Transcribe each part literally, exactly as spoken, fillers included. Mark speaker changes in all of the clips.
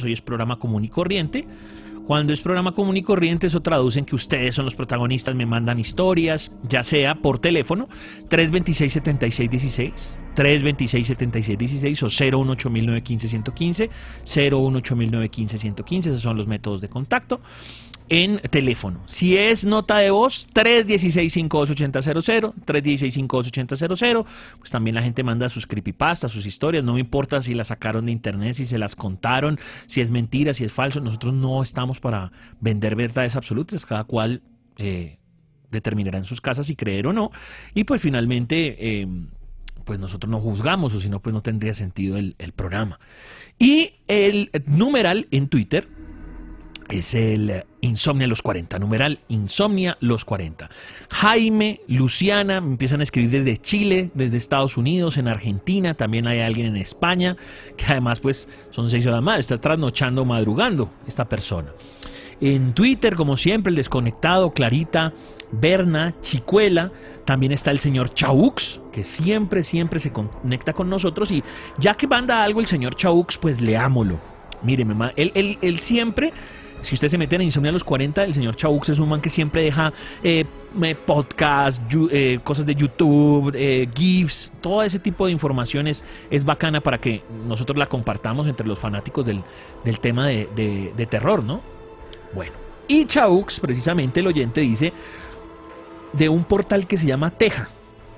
Speaker 1: hoy es programa común y corriente. Cuando es programa común y corriente, eso traduce en que ustedes son los protagonistas, me mandan historias, ya sea por teléfono, tres dos seis, siete seis uno seis, tres dos seis, siete seis uno seis o cero uno ocho nueve uno cinco uno cinco, cero uno ocho nueve uno cinco uno cinco, esos son los métodos de contacto en teléfono. Si es nota de voz, tres uno seis, cinco dos ocho cero cero cero, tres uno seis, cinco dos ocho cero cero cero, pues también la gente manda sus creepypastas, sus historias, no me importa si las sacaron de internet, si se las contaron, si es mentira, si es falso, nosotros no estamos para vender verdades absolutas, cada cual eh, determinará en sus casas si creer o no, y pues finalmente eh, pues nosotros no juzgamos, o si no pues no tendría sentido el, el programa. Y el numeral en Twitter es el Insomnia los cuarenta, numeral Insomnia los cuarenta. Jaime, Luciana, me empiezan a escribir desde Chile, desde Estados Unidos, en Argentina, también hay alguien en España, que además pues son seis horas más, está trasnochando, madrugando esta persona. En Twitter, como siempre, el desconectado, Clarita, Berna, Chicuela, también está el señor Chaux, que siempre, siempre se conecta con nosotros, y ya que manda algo el señor Chaux, pues leámoslo. Mire, él, él, él siempre... Si usted se mete en Insomnia a los cuarenta, el señor Chaux es un man que siempre deja eh, podcasts, eh, cosas de YouTube, eh, GIFs, todo ese tipo de información es, es bacana para que nosotros la compartamos entre los fanáticos del, del tema de, de, de terror, ¿no? Bueno, y Chaux, precisamente el oyente, dice de un portal que se llama Teja.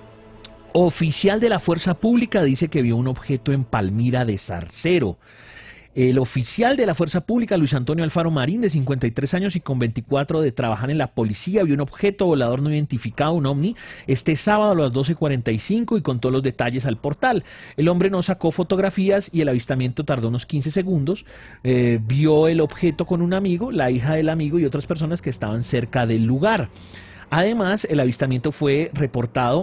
Speaker 1: Oficial de la Fuerza Pública dice que vio un objeto en Palmira de Zarcero. El oficial de la Fuerza Pública, Luis Antonio Alfaro Marín, de cincuenta y tres años y con veinticuatro de trabajar en la policía, vio un objeto volador no identificado, un ovni, este sábado a las doce cuarenta y cinco y contó los detalles al portal. El hombre no sacó fotografías y el avistamiento tardó unos quince segundos. Eh, vio el objeto con un amigo, la hija del amigo y otras personas que estaban cerca del lugar. Además, el avistamiento fue reportado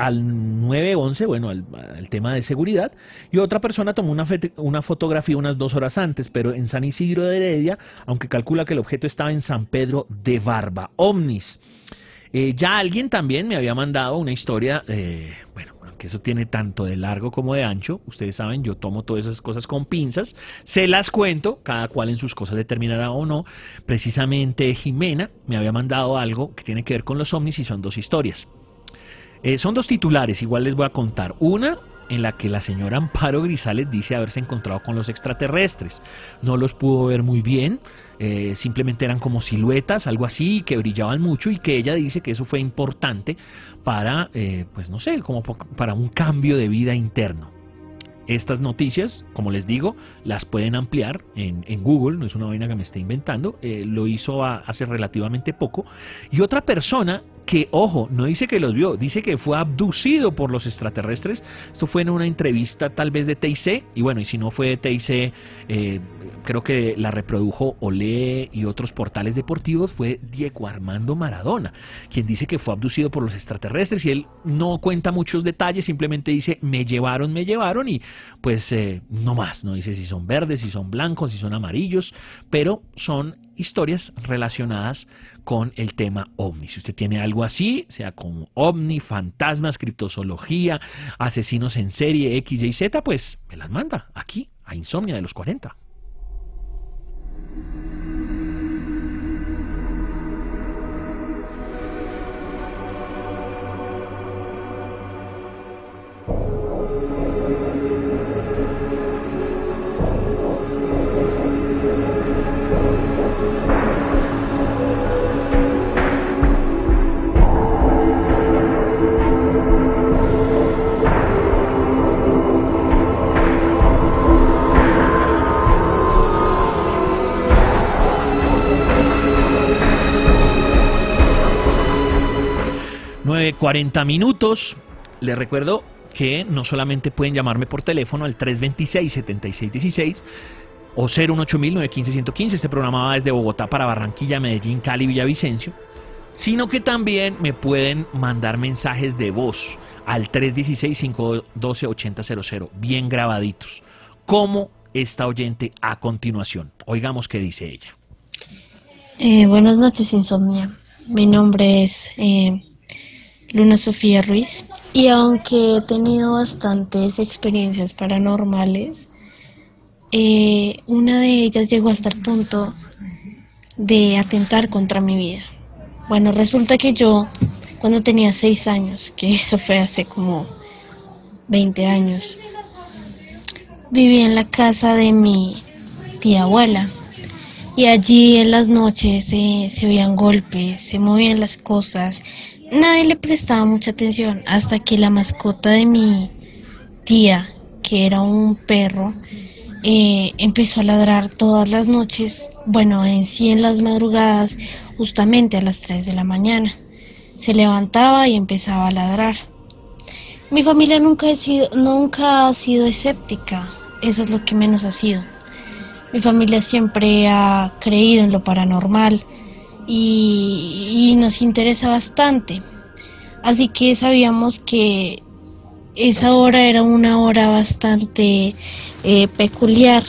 Speaker 1: al nueve once, bueno, al, al tema de seguridad, y otra persona tomó una, una fotografía unas dos horas antes, pero en San Isidro de Heredia, aunque calcula que el objeto estaba en San Pedro de Barba. Ovnis. Eh, ya alguien también me había mandado una historia, eh, bueno, que eso tiene tanto de largo como de ancho, ustedes saben, yo tomo todas esas cosas con pinzas, se las cuento, cada cual en sus cosas determinará o no. Precisamente Jimena me había mandado algo que tiene que ver con los ovnis y son dos historias. Eh, son dos titulares, igual les voy a contar. Una en la que la señora Amparo Grisales dice haberse encontrado con los extraterrestres. No los pudo ver muy bien, eh, simplemente eran como siluetas, algo así, que brillaban mucho, y que ella dice que eso fue importante para, eh, pues no sé, como para un cambio de vida interno. Estas noticias, como les digo, las pueden ampliar en, en Google, no es una vaina que me esté inventando, eh, lo hizo a, hace relativamente poco. Y otra persona que, ojo, no dice que los vio, dice que fue abducido por los extraterrestres. Esto fue en una entrevista tal vez de T I C, y bueno, y si no fue de T I C, eh, creo que la reprodujo Olé y otros portales deportivos, fue Diego Armando Maradona, quien dice que fue abducido por los extraterrestres, y él no cuenta muchos detalles, simplemente dice, me llevaron, me llevaron, y pues eh, no más, no dice si son verdes, si son blancos, si son amarillos, pero son historias relacionadas con el tema ovni. Si usted tiene algo así, sea con ovni, fantasmas, criptozoología, asesinos en serie, X, Y, Z, pues me las manda aquí a Insomnia de los cuarenta. nueve cuarenta minutos. Les recuerdo que no solamente pueden llamarme por teléfono al tres dos seis, siete seis uno seis o cero uno ocho nueve uno cinco uno cinco. Este programa va desde Bogotá para Barranquilla, Medellín, Cali, Villavicencio. Sino que también me pueden mandar mensajes de voz al tres uno seis, cinco uno dos, ocho cero cero cero, bien grabaditos, como esta oyente a continuación. Oigamos qué dice ella.
Speaker 2: Eh, buenas noches, Insomnia. Mi nombre es eh, Luna Sofía Ruiz, y aunque he tenido bastantes experiencias paranormales, eh, una de ellas llegó hasta el punto de atentar contra mi vida. Bueno, resulta que yo, cuando tenía seis años, que eso fue hace como veinte años, vivía en la casa de mi tía abuela. Y allí en las noches eh, se oían golpes, se movían las cosas. Nadie le prestaba mucha atención hasta que la mascota de mi tía, que era un perro, eh, empezó a ladrar todas las noches, bueno, en sí en las madrugadas, justamente a las tres de la mañana. Se levantaba y empezaba a ladrar. Mi familia nunca ha sido, nunca ha sido escéptica, eso es lo que menos ha sido. Mi familia siempre ha creído en lo paranormal y, y nos interesa bastante. Así que sabíamos que esa hora era una hora bastante eh, peculiar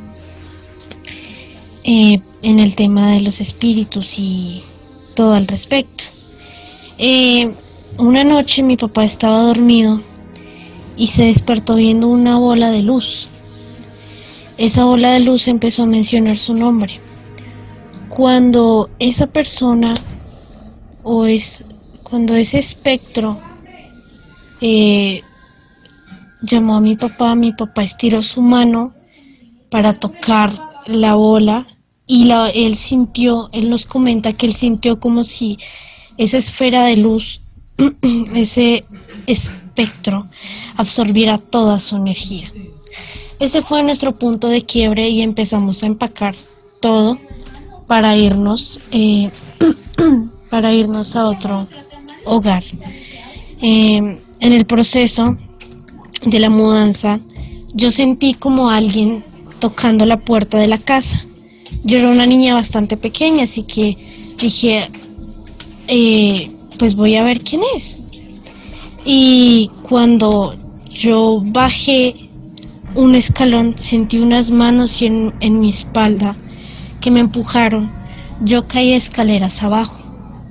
Speaker 2: eh, en el tema de los espíritus y todo al respecto. Eh, una noche mi papá estaba dormido y se despertó viendo una bola de luz. Esa bola de luz empezó a mencionar su nombre. Cuando esa persona o es cuando ese espectro eh, llamó a mi papá, mi papá estiró su mano para tocar la bola y la, él sintió, él nos comenta que él sintió como si esa esfera de luz, ese espectro, absorbiera toda su energía. Ese fue nuestro punto de quiebre y empezamos a empacar todo para irnos, eh, para irnos a otro hogar. Eh, en el proceso de la mudanza, yo sentí como alguien tocando la puerta de la casa. Yo era una niña bastante pequeña, así que dije, eh, pues voy a ver quién es. Y cuando yo bajé un escalón, sentí unas manos en, en mi espalda que me empujaron. Yo caí escaleras abajo.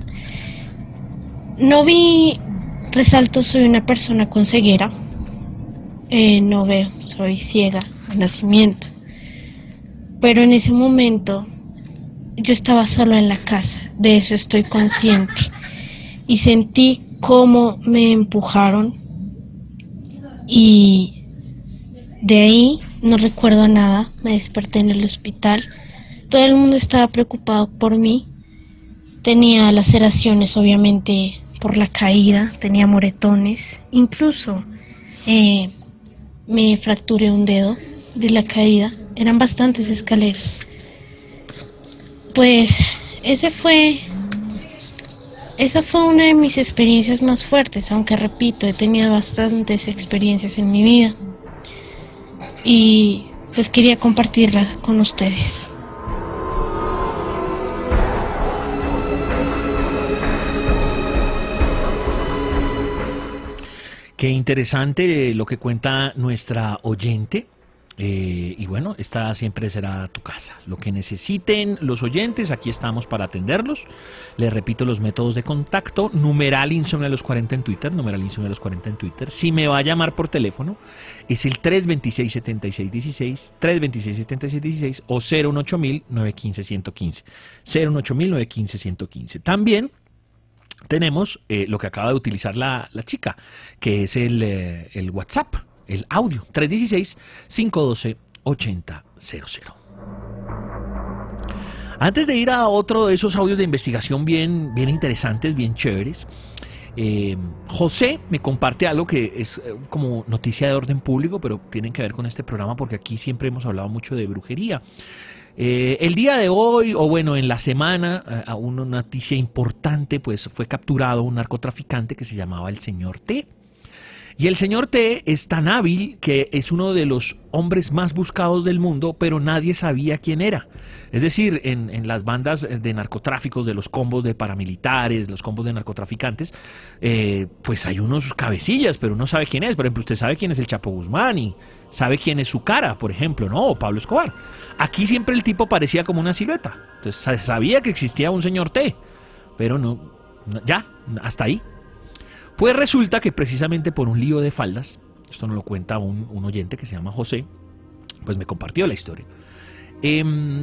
Speaker 2: No vi, resalto, soy una persona con ceguera. Eh, no veo, soy ciega de nacimiento. Pero en ese momento yo estaba sola en la casa, de eso estoy consciente. Y sentí cómo me empujaron y de ahí no recuerdo nada. Me desperté en el hospital. Todo el mundo estaba preocupado por mí. Tenía laceraciones, obviamente, por la caída. Tenía moretones. Incluso eh, me fracturé un dedo de la caída. Eran bastantes escaleras. Pues ese fue... Esa fue una de mis experiencias más fuertes, aunque repito, he tenido bastantes experiencias en mi vida. Y pues quería compartirla con ustedes.
Speaker 1: Qué interesante lo que cuenta nuestra oyente. Eh, y bueno, esta siempre será tu casa. Lo que necesiten los oyentes, aquí estamos para atenderlos. Les repito los métodos de contacto: numeral Insomnio de los cuarenta en Twitter, numeral Insomnio de los cuarenta en Twitter. Si me va a llamar por teléfono, es el tres dos seis, siete seis uno seis, tres dos seis, siete seis uno seis o cero uno ocho mil, nueve uno cinco, uno uno cinco, cero uno ocho mil, nueve uno cinco, uno uno cinco. También tenemos eh, lo que acaba de utilizar la, la chica, que es el, eh, el WhatsApp, el audio, tres uno seis, cinco uno dos, ocho cero cero cero. Antes de ir a otro de esos audios de investigación bien, bien interesantes, bien chéveres, eh, José me comparte algo que es eh, como noticia de orden público, pero tienen que ver con este programa porque aquí siempre hemos hablado mucho de brujería. Eh, el día de hoy, o bueno, en la semana, eh, a una noticia importante, pues fue capturado un narcotraficante que se llamaba el señor T. Y el señor T es tan hábil que es uno de los hombres más buscados del mundo, pero nadie sabía quién era. Es decir, en, en las bandas de narcotráficos, de los combos de paramilitares, los combos de narcotraficantes, eh, pues hay unos cabecillas, pero uno sabe quién es. Por ejemplo, usted sabe quién es el Chapo Guzmán y sabe quién es su cara, por ejemplo, ¿no? O Pablo Escobar. Aquí siempre el tipo parecía como una silueta. Entonces sabía que existía un señor T, pero no, no ya, hasta ahí. Pues resulta que precisamente por un lío de faldas, esto nos lo cuenta un, un oyente que se llama José, pues me compartió la historia. Eh,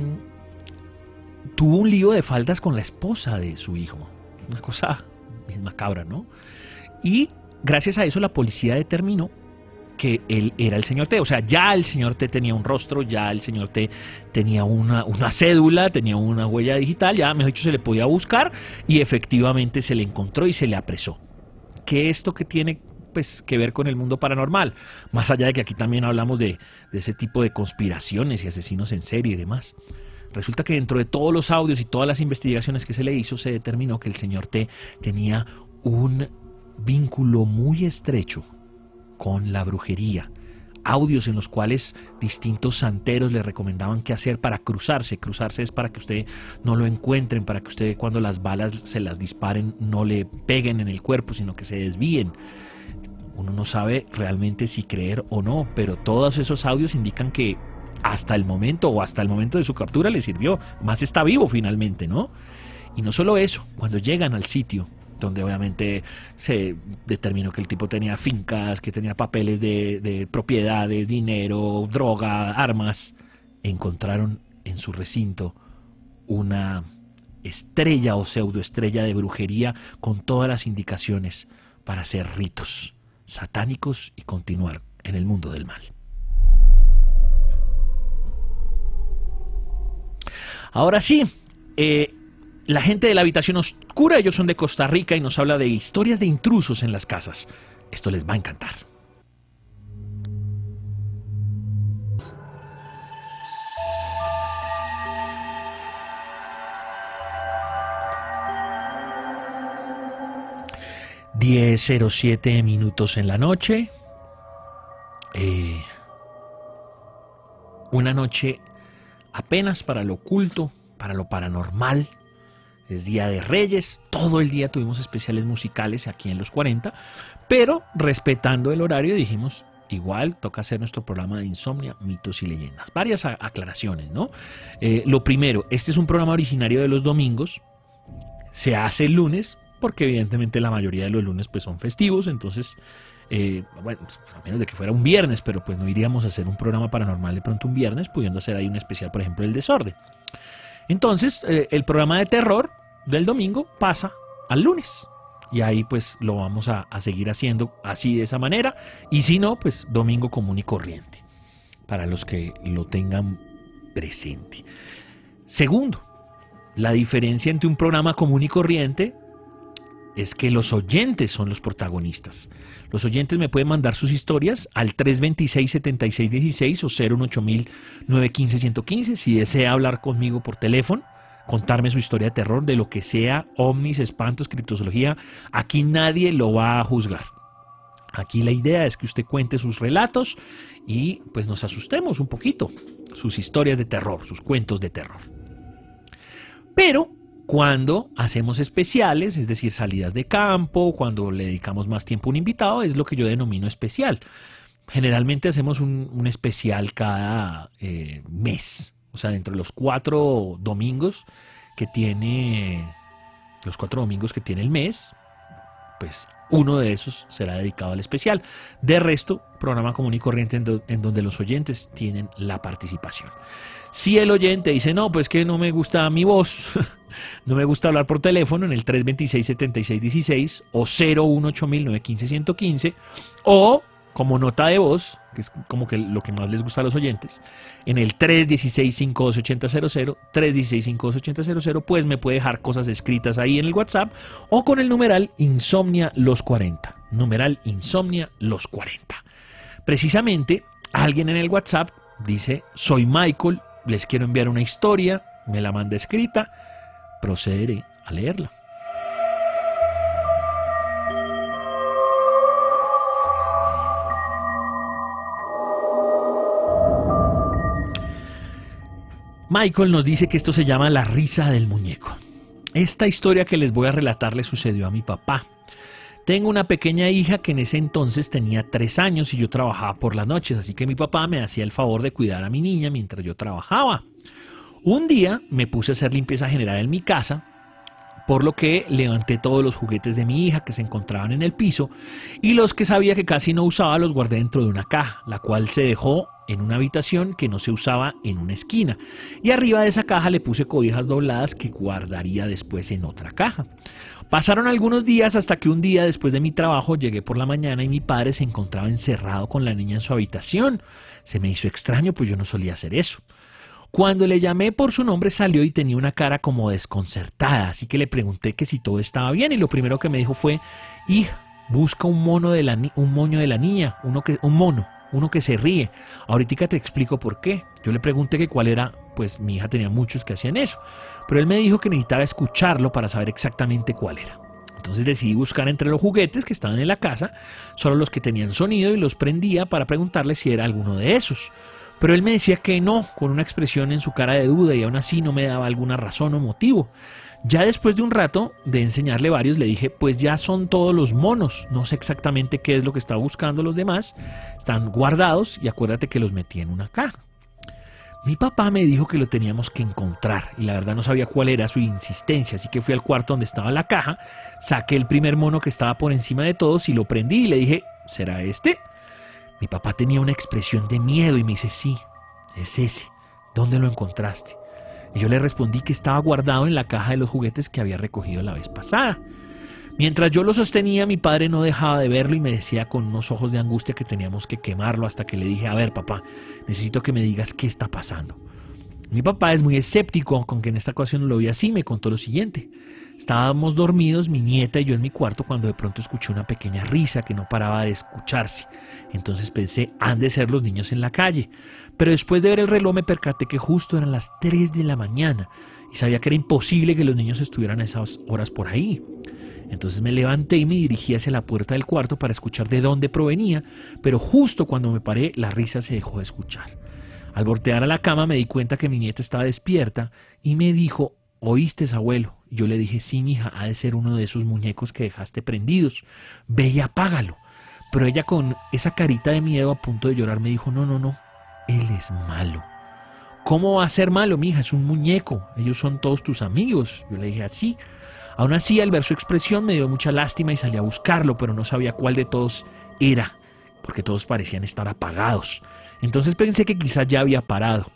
Speaker 1: tuvo un lío de faldas con la esposa de su hijo. Una cosa bien macabra, ¿no? Y gracias a eso la policía determinó que él era el señor T. O sea, ya el señor T tenía un rostro, ya el señor T tenía una, una cédula, tenía una huella digital, ya mejor dicho se le podía buscar y efectivamente se le encontró y se le apresó. ¿Qué esto que tiene pues que ver con el mundo paranormal? Más allá de que aquí también hablamos de, de ese tipo de conspiraciones y asesinos en serie y demás. Resulta que dentro de todos los audios y todas las investigaciones que se le hizo, se determinó que el señor T tenía un vínculo muy estrecho con la brujería. Audios en los cuales distintos santeros le recomendaban qué hacer para cruzarse. Cruzarse es para que usted no lo encuentren, para que usted cuando las balas se las disparen no le peguen en el cuerpo, sino que se desvíen. Uno no sabe realmente si creer o no, pero todos esos audios indican que hasta el momento o hasta el momento de su captura le sirvió. Más está vivo finalmente, ¿no? Y no solo eso, cuando llegan al sitio donde obviamente se determinó que el tipo tenía fincas, que tenía papeles de, de propiedades, dinero, droga, armas, encontraron en su recinto una estrella o pseudoestrella de brujería con todas las indicaciones para hacer ritos satánicos y continuar en el mundo del mal. Ahora sí, eh, la gente de la habitación oscura, ellos son de Costa Rica y nos habla de historias de intrusos en las casas. Esto les va a encantar. diez cero siete minutos en la noche. Eh, una noche apenas para lo oculto, para lo paranormal. Es Día de Reyes, todo el día tuvimos especiales musicales aquí en Los cuarenta, pero respetando el horario dijimos, igual toca hacer nuestro programa de Insomnia, Mitos y Leyendas. Varias aclaraciones, ¿no? Eh, lo primero, este es un programa originario de los domingos, se hace el lunes, porque evidentemente la mayoría de los lunes pues son festivos, entonces, eh, bueno, pues, a menos de que fuera un viernes, pero pues no iríamos a hacer un programa paranormal de pronto un viernes, pudiendo hacer ahí un especial, por ejemplo, El Desorden. Entonces, eh, el programa de terror del domingo pasa al lunes. Y ahí pues lo vamos a, a seguir haciendo así de esa manera. Y si no, pues domingo común y corriente. Para los que lo tengan presente. Segundo, la diferencia entre un programa común y corriente es que los oyentes son los protagonistas. Los oyentes me pueden mandar sus historias al tres dos seis, siete seis uno seis o cero uno ocho mil nueve uno cinco uno cinco. Si desea hablar conmigo por teléfono, contarme su historia de terror, de lo que sea, ovnis, espantos, criptozoología, aquí nadie lo va a juzgar. Aquí la idea es que usted cuente sus relatos y pues nos asustemos un poquito. Sus historias de terror, sus cuentos de terror. Pero cuando hacemos especiales, es decir, salidas de campo, cuando le dedicamos más tiempo a un invitado, es lo que yo denomino especial. Generalmente hacemos un, un especial cada eh, mes. O sea, dentro de los cuatro domingos que tiene, los cuatro domingos que tiene el mes, pues uno de esos será dedicado al especial. De resto, programa común y corriente en, do, en donde los oyentes tienen la participación. Si el oyente dice, no, pues que no me gusta mi voz, no me gusta hablar por teléfono en el tres dos seis, siete seis uno seis o cero uno ocho mil nueve uno cinco uno cinco, o como nota de voz, que es como que lo que más les gusta a los oyentes, en el tres uno seis, cinco dos ocho cero cero cero, tres uno seis, cinco dos ocho cero cero, pues me puede dejar cosas escritas ahí en el WhatsApp o con el numeral Insomnia Los cuarenta. Numeral Insomnia Los cuarenta. Precisamente, alguien en el WhatsApp dice, soy Michael, les quiero enviar una historia, me la manda escrita, procederé a leerla. Michael nos dice que esto se llama La risa del muñeco. Esta historia que les voy a relatar le sucedió a mi papá. Tengo una pequeña hija que en ese entonces tenía tres años y yo trabajaba por las noches, así que mi papá me hacía el favor de cuidar a mi niña mientras yo trabajaba. Un día me puse a hacer limpieza general en mi casa, por lo que levanté todos los juguetes de mi hija que se encontraban en el piso y los que sabía que casi no usaba los guardé dentro de una caja, la cual se dejó en una habitación que no se usaba en una esquina, y arriba de esa caja le puse cobijas dobladas que guardaría después en otra caja. Pasaron algunos días hasta que un día después de mi trabajo llegué por la mañana y mi padre se encontraba encerrado con la niña en su habitación. Se me hizo extraño, pues yo no solía hacer eso. Cuando le llamé por su nombre salió y tenía una cara como desconcertada, así que le pregunté que si todo estaba bien y lo primero que me dijo fue: hija, busca un mono de la un moño de la niña, uno que un mono, uno que se ríe. Ahorita te explico por qué. Yo le pregunté que cuál era, pues mi hija tenía muchos que hacían eso, pero él me dijo que necesitaba escucharlo para saber exactamente cuál era. Entonces decidí buscar entre los juguetes que estaban en la casa, solo los que tenían sonido, y los prendía para preguntarle si era alguno de esos. Pero él me decía que no, con una expresión en su cara de duda, y aún así no me daba alguna razón o motivo. Ya después de un rato de enseñarle varios, le dije: pues ya son todos los monos, no sé exactamente qué es lo que estaba buscando los demás, están guardados y acuérdate que los metí en una caja. Mi papá me dijo que lo teníamos que encontrar y la verdad no sabía cuál era su insistencia, así que fui al cuarto donde estaba la caja, saqué el primer mono que estaba por encima de todos y lo prendí y le dije: ¿será este? Mi papá tenía una expresión de miedo y me dice: sí, es ese. ¿Dónde lo encontraste? Y yo le respondí que estaba guardado en la caja de los juguetes que había recogido la vez pasada. Mientras yo lo sostenía, mi padre no dejaba de verlo y me decía con unos ojos de angustia que teníamos que quemarlo, hasta que le dije: a ver, papá, necesito que me digas qué está pasando. Mi papá es muy escéptico, con que en esta ocasión lo vi así, me contó lo siguiente. Estábamos dormidos, mi nieta y yo en mi cuarto, cuando de pronto escuché una pequeña risa que no paraba de escucharse. Entonces pensé: han de ser los niños en la calle. Pero después de ver el reloj me percaté que justo eran las tres de la mañana y sabía que era imposible que los niños estuvieran a esas horas por ahí. Entonces me levanté y me dirigí hacia la puerta del cuarto para escuchar de dónde provenía, pero justo cuando me paré, la risa se dejó de escuchar. Al voltear a la cama me di cuenta que mi nieta estaba despierta y me dijo: ¿oíste, abuelo? Y yo le dije: sí, mija, ha de ser uno de esos muñecos que dejaste prendidos. Ve y apágalo. Pero ella, con esa carita de miedo, a punto de llorar, me dijo: no, no, no, él es malo. ¿Cómo va a ser malo, mija? Es un muñeco, ellos son todos tus amigos. Yo le dije: así. Aún así, al ver su expresión me dio mucha lástima y salí a buscarlo, pero no sabía cuál de todos era, porque todos parecían estar apagados. Entonces pensé que quizás ya había parado.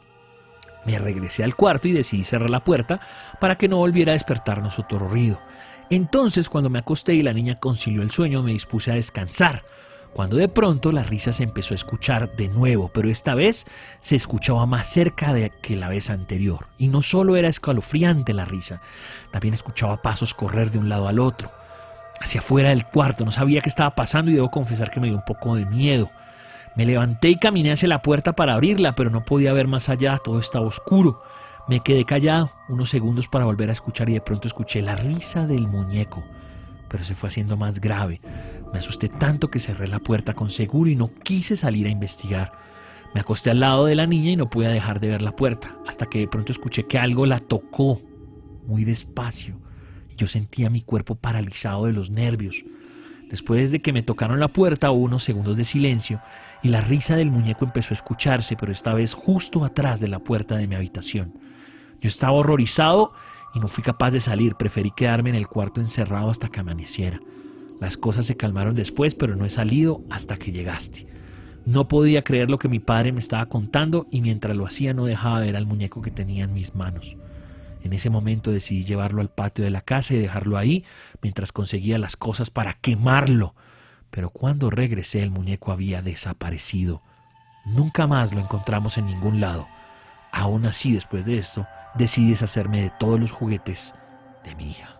Speaker 1: Me regresé al cuarto y decidí cerrar la puerta para que no volviera a despertarnos otro ruido. Entonces, cuando me acosté y la niña concilió el sueño, me dispuse a descansar, cuando de pronto la risa se empezó a escuchar de nuevo, pero esta vez se escuchaba más cerca de que la vez anterior. Y no solo era escalofriante la risa, también escuchaba pasos correr de un lado al otro, hacia afuera del cuarto. No sabía qué estaba pasando y debo confesar que me dio un poco de miedo. Me levanté y caminé hacia la puerta para abrirla, pero no podía ver más allá, todo estaba oscuro. Me quedé callado unos segundos para volver a escuchar y de pronto escuché la risa del muñeco, pero se fue haciendo más grave. Me asusté tanto que cerré la puerta con seguro y no quise salir a investigar. Me acosté al lado de la niña y no pude dejar de ver la puerta, hasta que de pronto escuché que algo la tocó muy despacio. Yo sentía mi cuerpo paralizado de los nervios. Después de que me tocaron la puerta hubo unos segundos de silencio y la risa del muñeco empezó a escucharse, pero esta vez justo atrás de la puerta de mi habitación. Yo estaba horrorizado y no fui capaz de salir. Preferí quedarme en el cuarto encerrado hasta que amaneciera. Las cosas se calmaron después, pero no he salido hasta que llegaste. No podía creer lo que mi padre me estaba contando y mientras lo hacía no dejaba ver al muñeco que tenía en mis manos. En ese momento decidí llevarlo al patio de la casa y dejarlo ahí mientras conseguía las cosas para quemarlo. Pero cuando regresé el muñeco había desaparecido. Nunca más lo encontramos en ningún lado. Aún así, después de esto, decidí deshacerme de todos los juguetes de mi hija.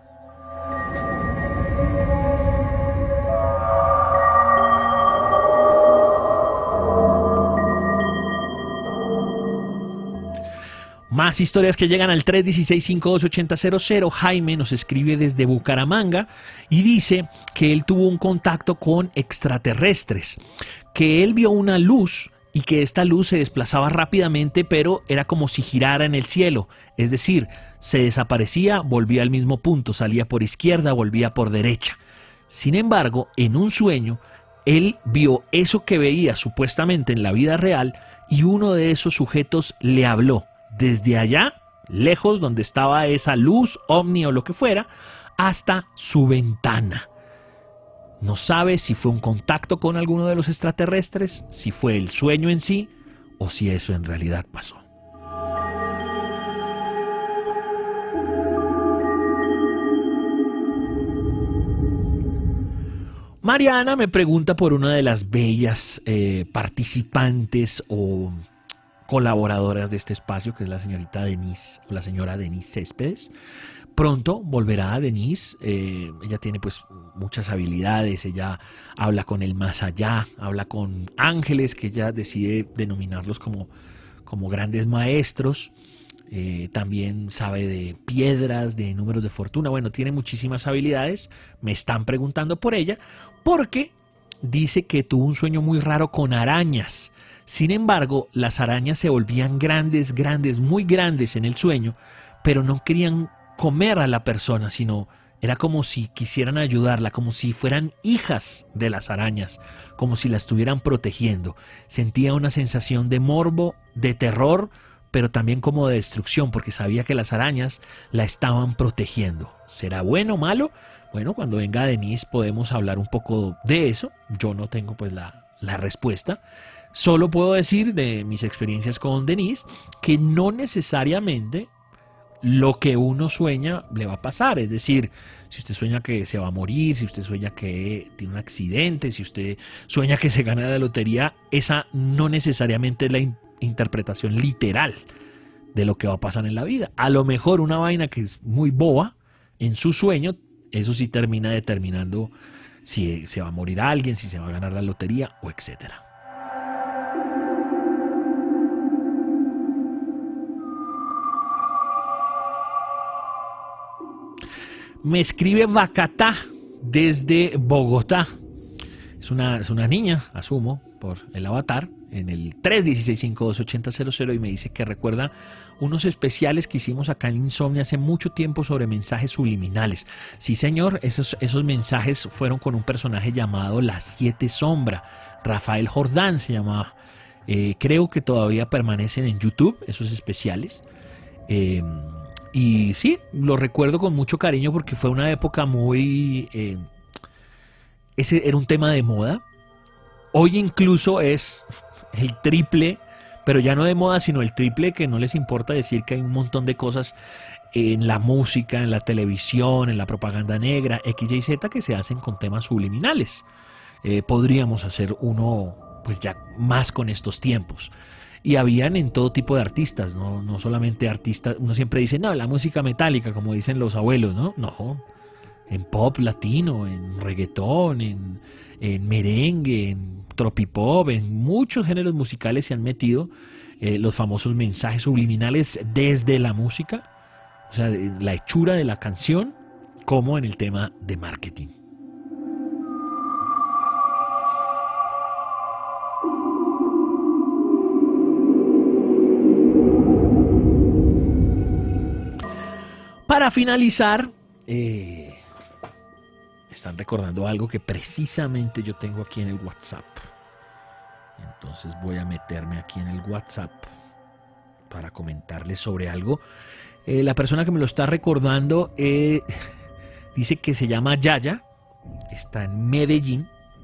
Speaker 1: Más historias que llegan al tres uno seis, cinco dos ocho cero cero cero. Jaime nos escribe desde Bucaramanga y dice que él tuvo un contacto con extraterrestres, que él vio una luz y que esta luz se desplazaba rápidamente, pero era como si girara en el cielo, es decir, se desaparecía, volvía al mismo punto, salía por izquierda, volvía por derecha. Sin embargo, en un sueño, él vio eso que veía supuestamente en la vida real y uno de esos sujetos le habló. Desde allá, lejos donde estaba esa luz, ovni o lo que fuera, hasta su ventana. No sabe si fue un contacto con alguno de los extraterrestres, si fue el sueño en sí, o si eso en realidad pasó. Mariana me pregunta por una de las bellas eh, participantes o colaboradoras de este espacio, que es la señorita Denise, o la señora Denise Céspedes. Pronto volverá Denise, eh, ella tiene pues muchas habilidades, ella habla con el más allá, habla con ángeles, que ella decide denominarlos como, como grandes maestros. Eh, también sabe de piedras, de números de fortuna. Bueno, tiene muchísimas habilidades. Me están preguntando por ella porque dice que tuvo un sueño muy raro con arañas. Sin embargo, las arañas se volvían grandes, grandes, muy grandes en el sueño, pero no querían comer a la persona, sino era como si quisieran ayudarla, como si fueran hijas de las arañas, como si la estuvieran protegiendo. Sentía una sensación de morbo, de terror, pero también como de destrucción, porque sabía que las arañas la estaban protegiendo. ¿Será bueno o malo? Bueno, cuando venga Denise podemos hablar un poco de eso. Yo no tengo pues la, la respuesta. Solo puedo decir de mis experiencias con Denise que no necesariamente lo que uno sueña le va a pasar. Es decir, si usted sueña que se va a morir, si usted sueña que tiene un accidente, si usted sueña que se gana la lotería, esa no necesariamente es la in- interpretación literal de lo que va a pasar en la vida. A lo mejor una vaina que es muy boba en su sueño, eso sí termina determinando si se va a morir alguien, si se va a ganar la lotería o etcétera. Me escribe Bacatá desde Bogotá. Es una, es una niña, asumo, por el avatar, en el tres uno seis cinco dos ocho cero cero cero, y me dice que recuerda unos especiales que hicimos acá en Insomnia hace mucho tiempo sobre mensajes subliminales. Sí, señor, esos, esos mensajes fueron con un personaje llamado La Siete Sombra. Rafael Jordán se llamaba. Eh, creo que todavía permanecen en YouTube esos especiales. Eh, y sí, lo recuerdo con mucho cariño porque fue una época muy... Eh, ese era un tema de moda. Hoy incluso es el triple, pero ya no de moda, sino el triple, que no les importa decir que hay un montón de cosas en la música, en la televisión, en la propaganda negra, X, Y, Z, que se hacen con temas subliminales. Eh, podríamos hacer uno pues ya más con estos tiempos. Y habían en todo tipo de artistas, ¿no? No solamente artistas, uno siempre dice, no, la música metálica, como dicen los abuelos, ¿no? No, en pop latino, en reggaetón, en, en merengue, en tropipop, en muchos géneros musicales se han metido eh, los famosos mensajes subliminales desde la música, o sea, la hechura de la canción, como en el tema de marketing. Para finalizar, eh, están recordando algo que precisamente yo tengo aquí en el WhatsApp. Entonces voy a meterme aquí en el WhatsApp para comentarles sobre algo. Eh, la persona que me lo está recordando eh, dice que se llama Yaya, está en Medellín,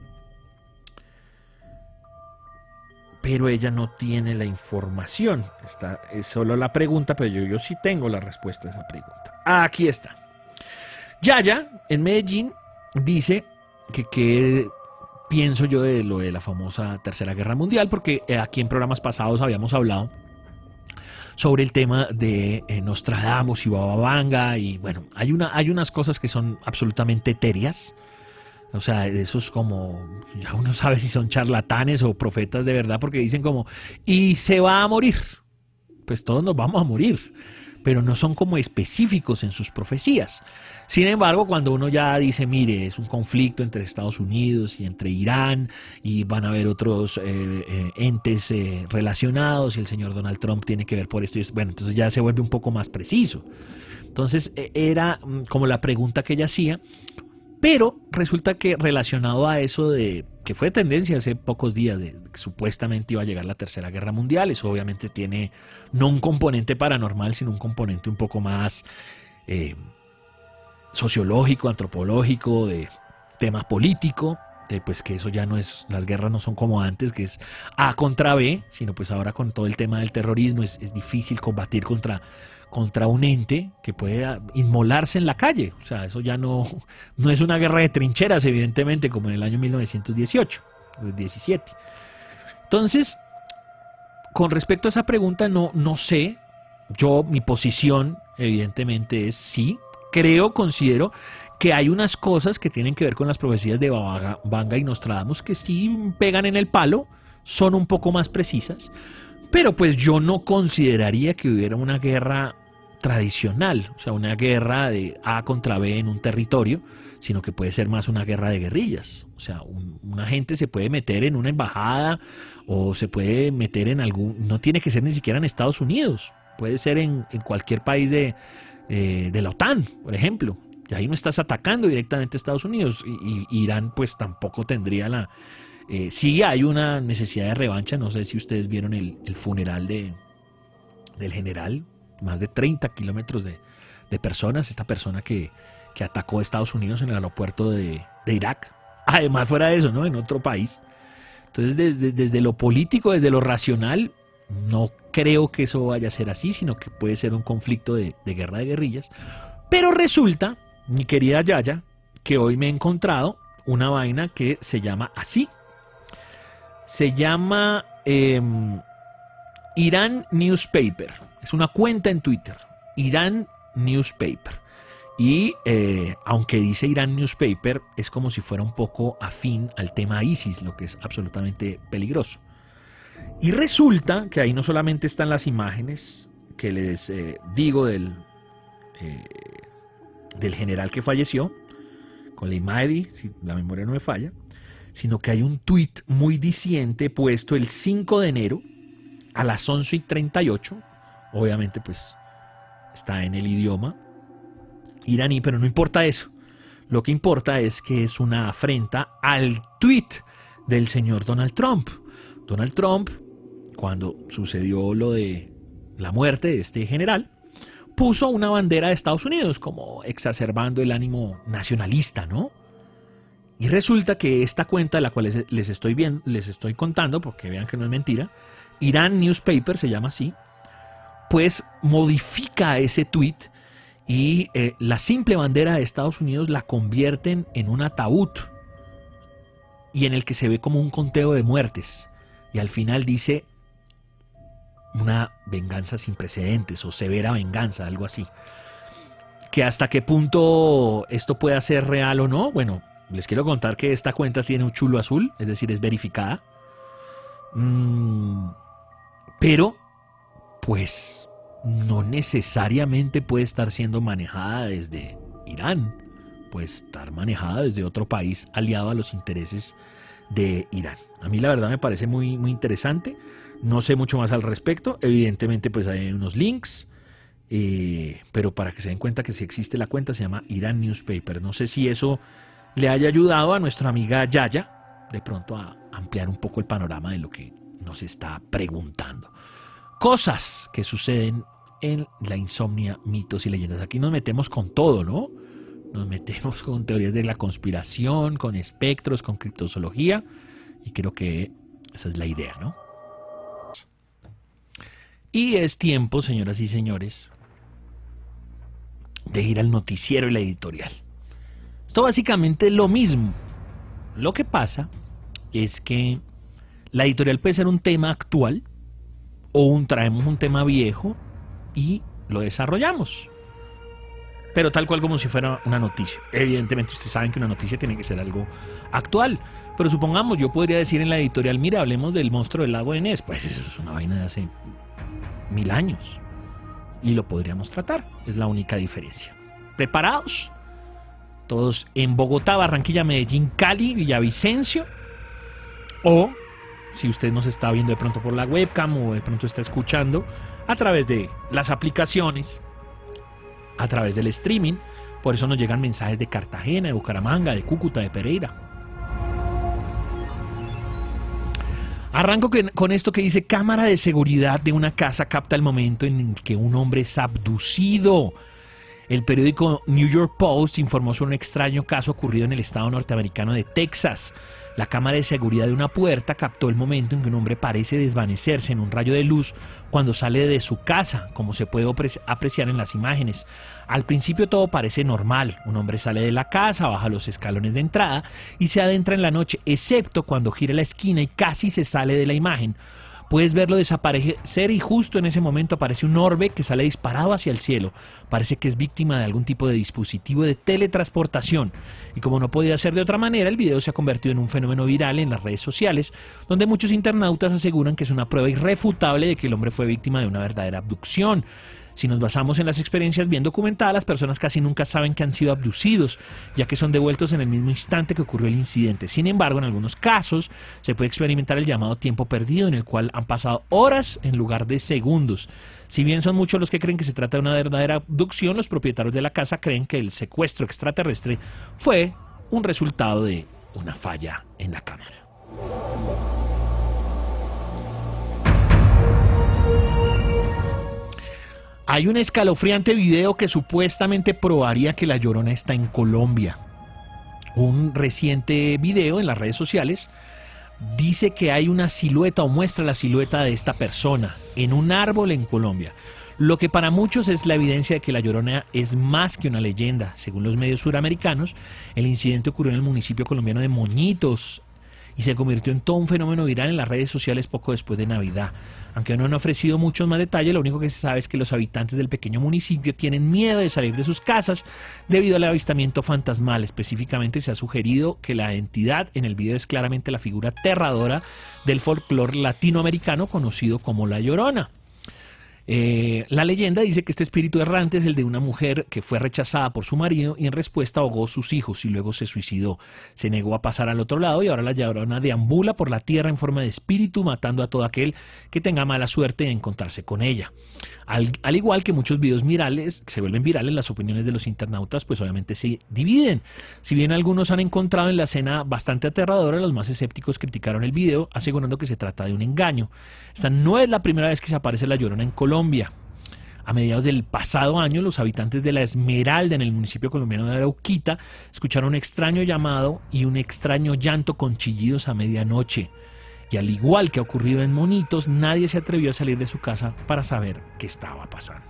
Speaker 1: pero ella no tiene la información. Está, es solo la pregunta, pero yo, yo sí tengo la respuesta a esa pregunta. Aquí está. Yaya, en Medellín, dice que qué pienso yo de lo de la famosa Tercera Guerra Mundial, porque aquí en programas pasados habíamos hablado sobre el tema de eh, Nostradamus y Baba Vanga, y bueno, hay, una, hay unas cosas que son absolutamente etéreas. O sea, eso es como, ya uno sabe si son charlatanes o profetas de verdad, porque dicen como, y se va a morir. Pues todos nos vamos a morir, pero no son como específicos en sus profecías. Sin embargo, cuando uno ya dice, mire, es un conflicto entre Estados Unidos y entre Irán, y van a haber otros eh, eh, entes eh, relacionados, y el señor Donald Trump tiene que ver por esto, y esto, bueno, entonces ya se vuelve un poco más preciso. Entonces, eh, era como la pregunta que ella hacía. Pero resulta que relacionado a eso de que fue tendencia hace pocos días de que supuestamente iba a llegar la Tercera Guerra Mundial, eso obviamente tiene no un componente paranormal, sino un componente un poco más eh, sociológico, antropológico, de tema político. de pues que eso ya no es, las guerras no son como antes, que es A contra B, sino pues ahora con todo el tema del terrorismo es, es difícil combatir contra, contra un ente que puede inmolarse en la calle. O sea, eso ya no, no es una guerra de trincheras, evidentemente, como en el año mil novecientos dieciocho, diecisiete. Entonces, con respecto a esa pregunta, no, no sé. Yo, mi posición, evidentemente, es sí. Creo, considero que hay unas cosas que tienen que ver con las profecías de Vanga y Nostradamus que sí pegan en el palo, son un poco más precisas, pero pues yo no consideraría que hubiera una guerra tradicional, o sea, una guerra de A contra B en un territorio, sino que puede ser más una guerra de guerrillas. O sea, un, una gente se puede meter en una embajada o se puede meter en algún, no tiene que ser ni siquiera en Estados Unidos, puede ser en, en cualquier país de, eh, de la OTAN, por ejemplo. Y ahí no estás atacando directamente a Estados Unidos. Y, y Irán pues tampoco tendría la... Eh, sí hay una necesidad de revancha. No sé si ustedes vieron el, el funeral de, del general. Más de treinta kilómetros de, de personas. Esta persona que, que atacó a Estados Unidos en el aeropuerto de, de Irak. Además fuera de eso, ¿no? En otro país. Entonces desde, desde lo político, desde lo racional, no creo que eso vaya a ser así, sino que puede ser un conflicto de, de guerra de guerrillas. Pero resulta, mi querida Yaya, que hoy me he encontrado una vaina que se llama así. Se llama eh, Irán Newspaper. Es una cuenta en Twitter. Irán Newspaper. Y eh, aunque dice Irán Newspaper, es como si fuera un poco afín al tema ISIS, lo que es absolutamente peligroso. Y resulta que ahí no solamente están las imágenes que les eh, digo del... Eh, del general que falleció, con la imagen, si la memoria no me falla, sino que hay un tuit muy diciente puesto el cinco de enero a las once y treinta y ocho, obviamente pues está en el idioma iraní, pero no importa eso, lo que importa es que es una afrenta al tuit del señor Donald Trump. Donald Trump, cuando sucedió lo de la muerte de este general, puso una bandera de Estados Unidos, como exacerbando el ánimo nacionalista, ¿no? Y resulta que esta cuenta de la cual les, les, estoy bien, les estoy contando, porque vean que no es mentira, Irán Newspaper se llama así, pues modifica ese tweet y eh, la simple bandera de Estados Unidos la convierten en un ataúd y en el que se ve como un conteo de muertes. Y al final dice una venganza sin precedentes o severa venganza, algo así. Que hasta qué punto esto pueda ser real o no, bueno, les quiero contar que esta cuenta tiene un chulo azul, es decir, es verificada. Mm, pero, pues, no necesariamente puede estar siendo manejada desde Irán, puede estar manejada desde otro país aliado a los intereses de Irán. A mí la verdad me parece muy, muy interesante. No sé mucho más al respecto. Evidentemente pues hay unos links. Eh, pero para que se den cuenta que si existe la cuenta se llama Irán Newspaper. No sé si eso le haya ayudado a nuestra amiga Yaya de pronto a ampliar un poco el panorama de lo que nos está preguntando. Cosas que suceden en la insomnia, mitos y leyendas. Aquí nos metemos con todo, ¿no? Nos metemos con teorías de la conspiración, con espectros, con criptozoología. Y creo que esa es la idea, ¿no? Y es tiempo, señoras y señores, de ir al noticiero y la editorial. Esto básicamente es lo mismo. Lo que pasa es que la editorial puede ser un tema actual o un, traemos un tema viejo y lo desarrollamos. Pero tal cual como si fuera una noticia. Evidentemente ustedes saben que una noticia tiene que ser algo actual. Pero supongamos, yo podría decir en la editorial, mira, hablemos del monstruo del lago de Ness. Pues eso es una vaina de hace mil años. Y lo podríamos tratar. Es la única diferencia. ¿Preparados? Todos en Bogotá, Barranquilla, Medellín, Cali, Villavicencio. O, si usted nos está viendo de pronto por la webcam o de pronto está escuchando a través de las aplicaciones, a través del streaming. Por eso nos llegan mensajes de Cartagena, de Bucaramanga, de Cúcuta, de Pereira. Arranco con esto que dice: cámara de seguridad de una casa capta el momento en el que un hombre es abducido. El periódico New York Post informó sobre un extraño caso ocurrido en el estado norteamericano de Texas. La cámara de seguridad de una puerta captó el momento en que un hombre parece desvanecerse en un rayo de luz cuando sale de su casa, como se puede apreciar en las imágenes. Al principio todo parece normal. Un hombre sale de la casa, baja los escalones de entrada y se adentra en la noche, excepto cuando gira la esquina y casi se sale de la imagen. Puedes verlo desaparecer y justo en ese momento aparece un orbe que sale disparado hacia el cielo. Parece que es víctima de algún tipo de dispositivo de teletransportación. Y como no podía ser de otra manera, el video se ha convertido en un fenómeno viral en las redes sociales, donde muchos internautas aseguran que es una prueba irrefutable de que el hombre fue víctima de una verdadera abducción. Si nos basamos en las experiencias bien documentadas, las personas casi nunca saben que han sido abducidos, ya que son devueltos en el mismo instante que ocurrió el incidente. Sin embargo, en algunos casos se puede experimentar el llamado tiempo perdido, en el cual han pasado horas en lugar de segundos. Si bien son muchos los que creen que se trata de una verdadera abducción, los propietarios de la casa creen que el secuestro extraterrestre fue un resultado de una falla en la cámara. Hay un escalofriante video que supuestamente probaría que La Llorona está en Colombia. Un reciente video en las redes sociales dice que hay una silueta o muestra la silueta de esta persona en un árbol en Colombia. Lo que para muchos es la evidencia de que La Llorona es más que una leyenda. Según los medios suramericanos, el incidente ocurrió en el municipio colombiano de Moñitos y se convirtió en todo un fenómeno viral en las redes sociales poco después de Navidad. Aunque no han ofrecido muchos más detalles, lo único que se sabe es que los habitantes del pequeño municipio tienen miedo de salir de sus casas debido al avistamiento fantasmal. Específicamente se ha sugerido que la entidad en el video es claramente la figura aterradora del folclore latinoamericano conocido como La Llorona. Eh, la leyenda dice que este espíritu errante es el de una mujer que fue rechazada por su marido y en respuesta ahogó a sus hijos y luego se suicidó. Se negó a pasar al otro lado y ahora La Llorona deambula por la tierra en forma de espíritu, matando a todo aquel que tenga mala suerte de encontrarse con ella. Al, al igual que muchos videos virales, se vuelven virales, las opiniones de los internautas pues obviamente se dividen. Si bien algunos han encontrado en la escena bastante aterradora, los más escépticos criticaron el video, asegurando que se trata de un engaño. Esta no es la primera vez que se aparece La Llorona en Colombia. A mediados del pasado año, los habitantes de La Esmeralda, en el municipio colombiano de Arauquita, escucharon un extraño llamado y un extraño llanto con chillidos a medianoche. Y al igual que ha ocurrido en Monitos, nadie se atrevió a salir de su casa para saber qué estaba pasando.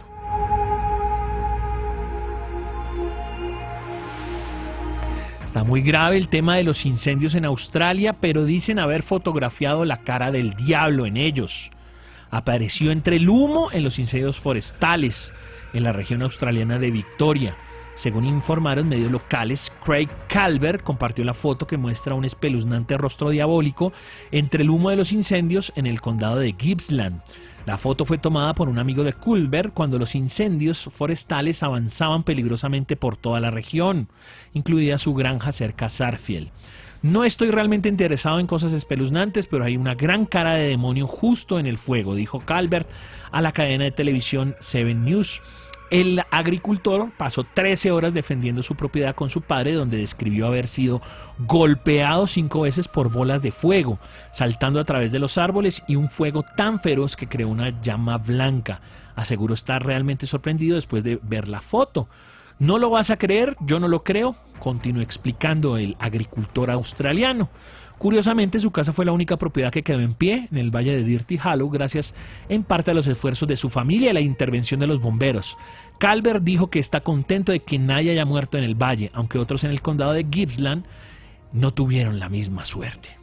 Speaker 1: Está muy grave el tema de los incendios en Australia, pero dicen haber fotografiado la cara del diablo en ellos. Apareció entre el humo en los incendios forestales en la región australiana de Victoria. Según informaron medios locales, Craig Calvert compartió la foto que muestra un espeluznante rostro diabólico entre el humo de los incendios en el condado de Gippsland. La foto fue tomada por un amigo de Culver cuando los incendios forestales avanzaban peligrosamente por toda la región, incluida su granja cerca a Sarfield. No estoy realmente interesado en cosas espeluznantes, pero hay una gran cara de demonio justo en el fuego, dijo Calvert a la cadena de televisión Seven News. El agricultor pasó trece horas defendiendo su propiedad con su padre, donde describió haber sido golpeado cinco veces por bolas de fuego, saltando a través de los árboles y un fuego tan feroz que creó una llama blanca. Aseguró estar realmente sorprendido después de ver la foto. ¿No lo vas a creer? Yo no lo creo, continuó explicando el agricultor australiano. Curiosamente, su casa fue la única propiedad que quedó en pie en el valle de Dirty Hollow, gracias en parte a los esfuerzos de su familia y la intervención de los bomberos. Calvert dijo que está contento de que nadie haya muerto en el valle, aunque otros en el condado de Gippsland no tuvieron la misma suerte.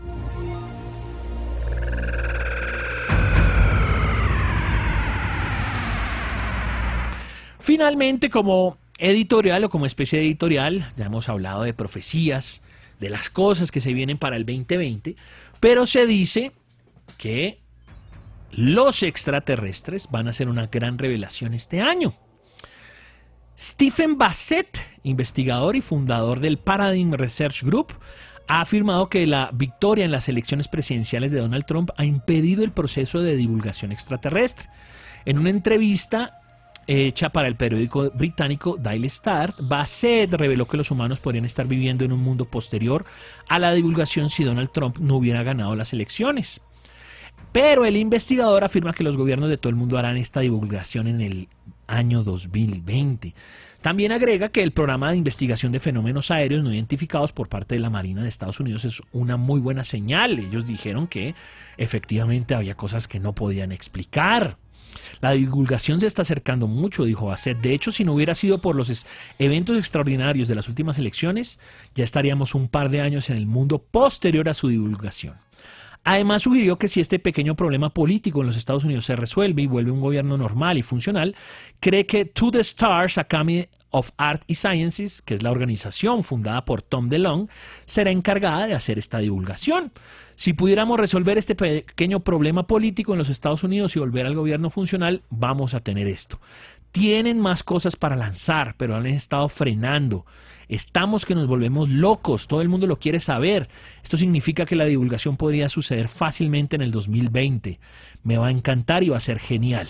Speaker 1: Finalmente, como editorial o como especie de editorial, ya hemos hablado de profecías, de las cosas que se vienen para el veinte veinte, pero se dice que los extraterrestres van a hacer una gran revelación este año. Stephen Bassett, investigador y fundador del Paradigm Research Group, ha afirmado que la victoria en las elecciones presidenciales de Donald Trump ha impedido el proceso de divulgación extraterrestre. En una entrevista hecha para el periódico británico Daily Star, Bassett reveló que los humanos podrían estar viviendo en un mundo posterior a la divulgación si Donald Trump no hubiera ganado las elecciones. Pero el investigador afirma que los gobiernos de todo el mundo harán esta divulgación en el año dos mil veinte. También agrega que el programa de investigación de fenómenos aéreos no identificados por parte de la Marina de Estados Unidos es una muy buena señal. Ellos dijeron que efectivamente había cosas que no podían explicar. La divulgación se está acercando mucho, dijo Bassett. De hecho, si no hubiera sido por los eventos extraordinarios de las últimas elecciones, ya estaríamos un par de años en el mundo posterior a su divulgación. Además, sugirió que si este pequeño problema político en los Estados Unidos se resuelve y vuelve un gobierno normal y funcional, cree que To the Stars Academy of Art and Sciences, que es la organización fundada por Tom DeLonge, será encargada de hacer esta divulgación. Si pudiéramos resolver este pequeño problema político en los Estados Unidos y volver al gobierno funcional, vamos a tener esto. Tienen más cosas para lanzar, pero han estado frenando. Estamos que nos volvemos locos, todo el mundo lo quiere saber. Esto significa que la divulgación podría suceder fácilmente en el dos mil veinte. Me va a encantar y va a ser genial.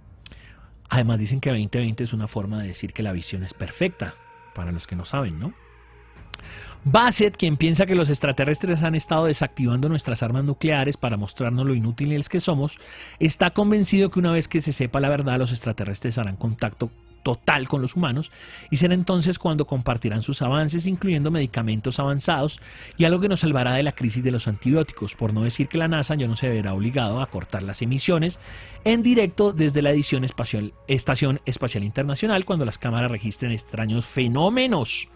Speaker 1: Además dicen que veinte veinte es una forma de decir que la visión es perfecta, para los que no saben, ¿no? Bassett, quien piensa que los extraterrestres han estado desactivando nuestras armas nucleares para mostrarnos lo inútiles que somos, está convencido que una vez que se sepa la verdad, los extraterrestres harán contacto total con los humanos y será entonces cuando compartirán sus avances, incluyendo medicamentos avanzados y algo que nos salvará de la crisis de los antibióticos, por no decir que la NASA ya no se verá obligado a cortar las emisiones en directo desde la edición espacial, Estación Espacial Internacional cuando las cámaras registren extraños fenómenos.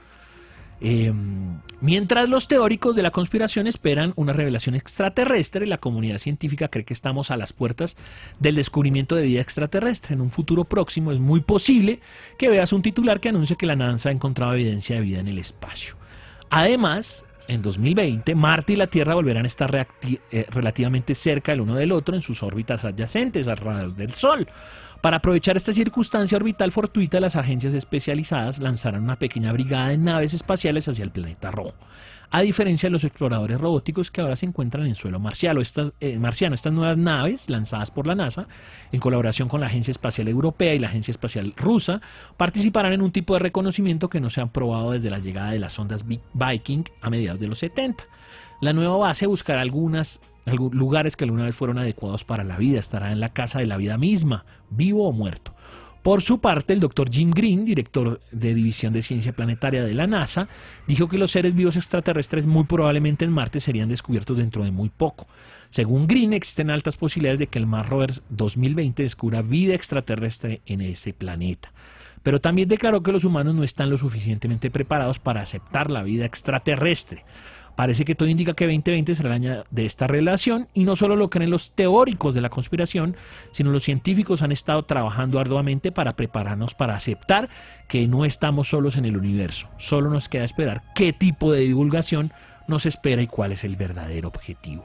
Speaker 1: Eh, mientras los teóricos de la conspiración esperan una revelación extraterrestre, la comunidad científica cree que estamos a las puertas del descubrimiento de vida extraterrestre. En un futuro próximo es muy posible que veas un titular que anuncie que la NASA ha encontrado evidencia de vida en el espacio. Además, en dos mil veinte, Marte y la Tierra volverán a estar eh, relativamente cerca el uno del otro en sus órbitas adyacentes alrededor del Sol. Para aprovechar esta circunstancia orbital fortuita, las agencias especializadas lanzarán una pequeña brigada de naves espaciales hacia el planeta rojo, a diferencia de los exploradores robóticos que ahora se encuentran en suelo marciano. Estas, eh, marciano. Estas nuevas naves, lanzadas por la NASA, en colaboración con la Agencia Espacial Europea y la Agencia Espacial Rusa, participarán en un tipo de reconocimiento que no se ha probado desde la llegada de las sondas Viking a mediados de los setenta. La nueva base buscará algunas Algunos lugares que alguna vez fueron adecuados para la vida. Estará en la casa de la vida misma, vivo o muerto. Por su parte, el doctor Jim Green, director de División de Ciencia Planetaria de la NASA, dijo que los seres vivos extraterrestres muy probablemente en Marte serían descubiertos dentro de muy poco. Según Green, existen altas posibilidades de que el Mars Rover dos mil veinte descubra vida extraterrestre en ese planeta. Pero también declaró que los humanos no están lo suficientemente preparados para aceptar la vida extraterrestre. Parece que todo indica que veinte veinte será el año de esta relación, y no solo lo creen los teóricos de la conspiración, sino los científicos han estado trabajando arduamente para prepararnos para aceptar que no estamos solos en el universo. Solo nos queda esperar qué tipo de divulgación nos espera y cuál es el verdadero objetivo.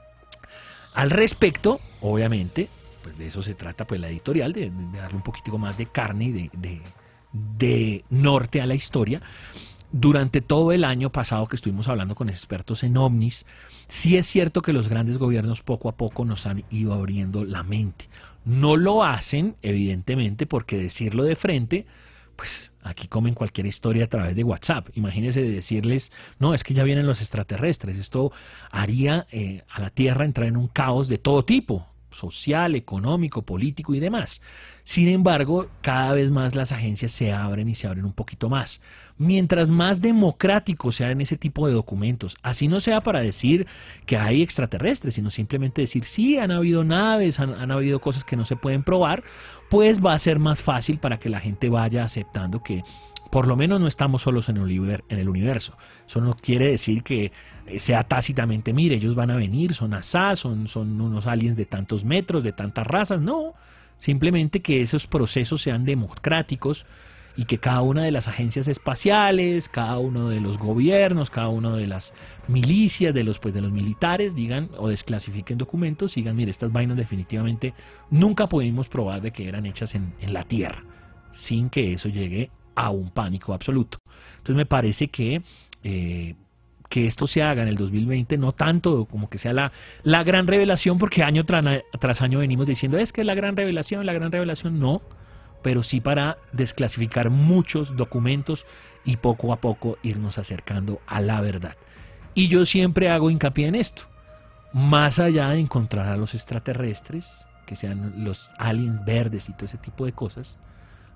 Speaker 1: Al respecto, obviamente, pues de eso se trata pues la editorial, de, de darle un poquitico más de carne y de, de, de norte a la historia. Durante todo el año pasado que estuvimos hablando con expertos en ovnis, sí es cierto que los grandes gobiernos poco a poco nos han ido abriendo la mente. No lo hacen, evidentemente, porque decirlo de frente, pues aquí comen cualquier historia a través de WhatsApp. Imagínense decirles, no, es que ya vienen los extraterrestres. Esto haría eh, a la Tierra entrar en un caos de todo tipo, social, económico, político y demás. Sin embargo, cada vez más las agencias se abren y se abren un poquito más. Mientras más democráticos sean ese tipo de documentos, así no sea para decir que hay extraterrestres, sino simplemente decir, sí, han habido naves, han, han habido cosas que no se pueden probar, pues va a ser más fácil para que la gente vaya aceptando que por lo menos no estamos solos en el universo. Eso no quiere decir que sea tácitamente, mire, ellos van a venir, son asaz, son, son unos aliens de tantos metros, de tantas razas. No, simplemente que esos procesos sean democráticos y que cada una de las agencias espaciales, cada uno de los gobiernos, cada una de las milicias, de los, pues, de los militares, digan o desclasifiquen documentos y digan, mire, estas vainas definitivamente nunca pudimos probar de que eran hechas en, en la Tierra, sin que eso llegue a un pánico absoluto. Entonces me parece que eh, que esto se haga en el dos mil veinte, no tanto como que sea la, la gran revelación, porque año tras, tras año venimos diciendo, es que es la gran revelación, la gran revelación, no, pero sí para desclasificar muchos documentos y poco a poco irnos acercando a la verdad. Y yo siempre hago hincapié en esto, más allá de encontrar a los extraterrestres, que sean los aliens verdes y todo ese tipo de cosas,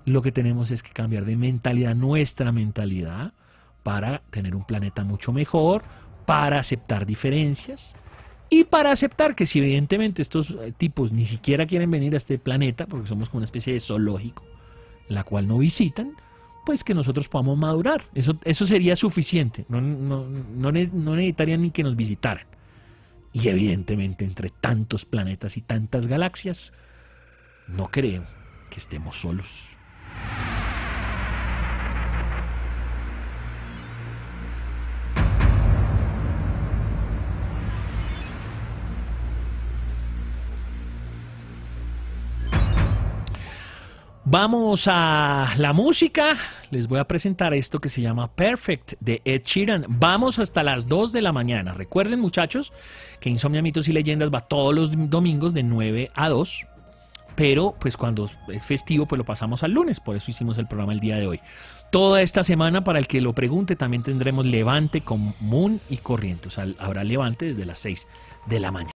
Speaker 1: lo que tenemos es que cambiar de mentalidad, nuestra mentalidad, para tener un planeta mucho mejor, para aceptar diferencias y para aceptar que si evidentemente estos tipos ni siquiera quieren venir a este planeta, porque somos como una especie de zoológico, la cual no visitan, pues que nosotros podamos madurar. Eso, eso sería suficiente, no, no, no, no necesitarían ni que nos visitaran. Y evidentemente entre tantos planetas y tantas galaxias, no creo que estemos solos. Vamos a la música. Les voy a presentar esto que se llama Perfect de Ed Sheeran. Vamos hasta las dos de la mañana. Recuerden, muchachos, que Insomnia, Mitos y Leyendas va todos los domingos de nueve a dos. Pero pues cuando es festivo pues lo pasamos al lunes. Por eso hicimos el programa el día de hoy. Toda esta semana, para el que lo pregunte, también tendremos Levante común y corriente. O sea, habrá Levante desde las seis de la mañana.